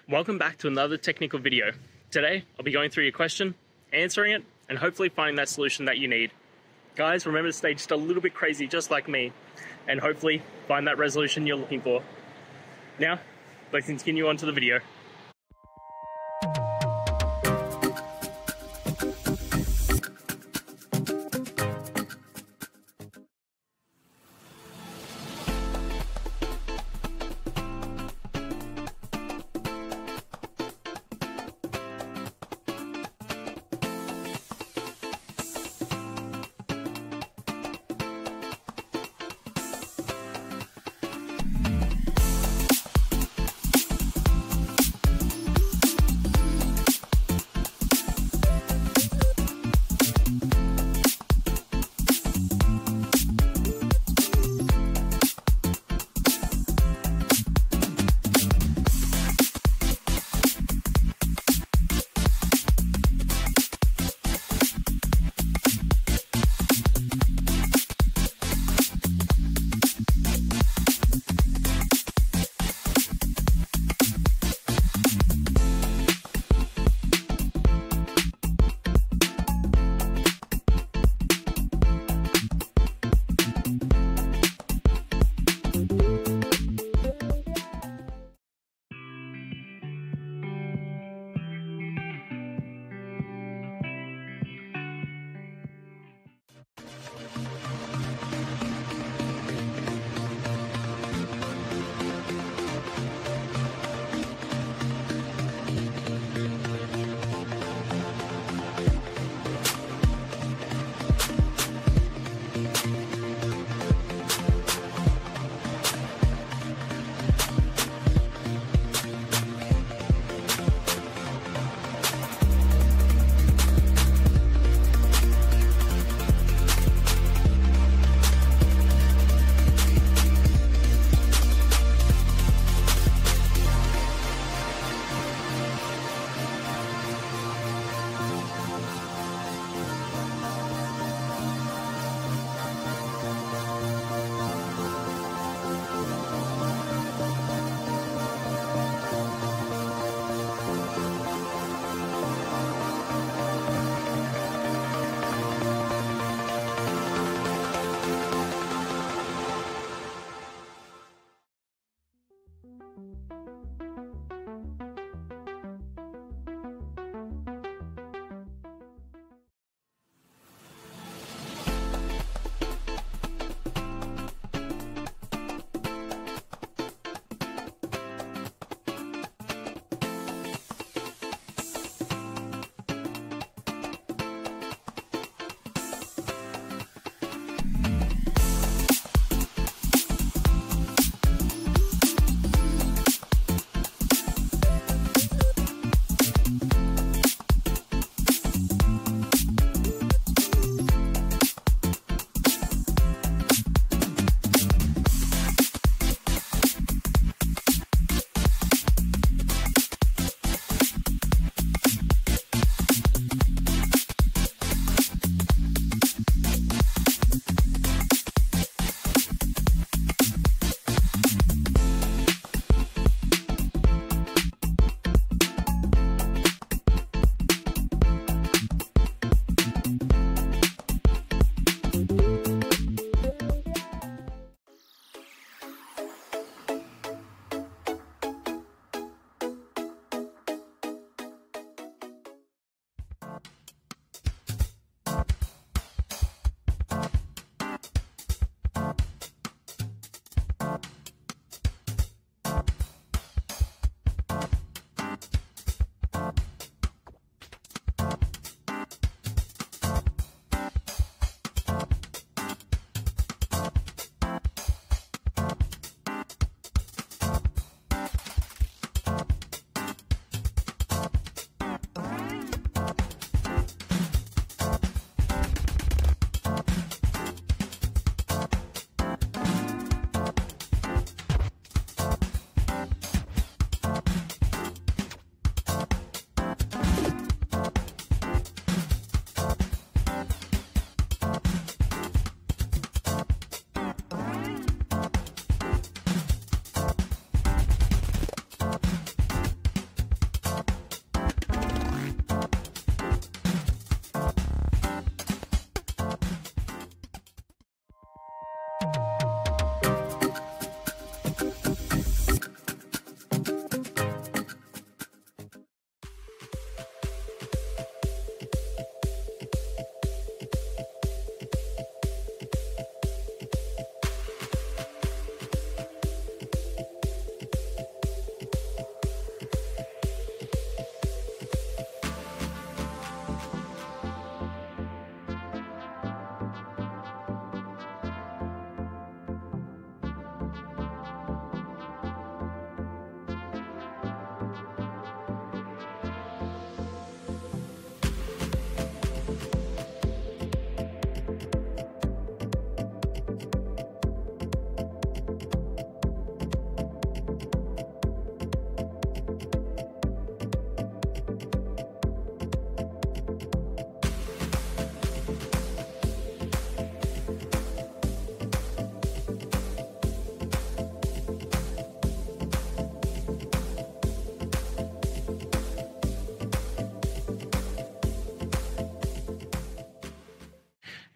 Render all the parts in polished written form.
Welcome back to another technical video. Today, I'll be going through your question, answering it, and hopefully finding that solution that you need. Guys, remember to stay just a little bit crazy, just like me, and hopefully find that resolution you're looking for. Now, let's continue on to the video.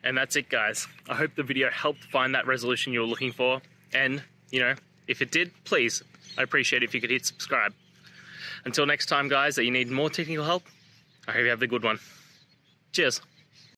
And that's it, guys. I hope the video helped find that resolution you were looking for. And, you know, if it did, please, I'd appreciate it if you could hit subscribe. Until next time, guys, that you need more technical help, I hope you have a good one. Cheers.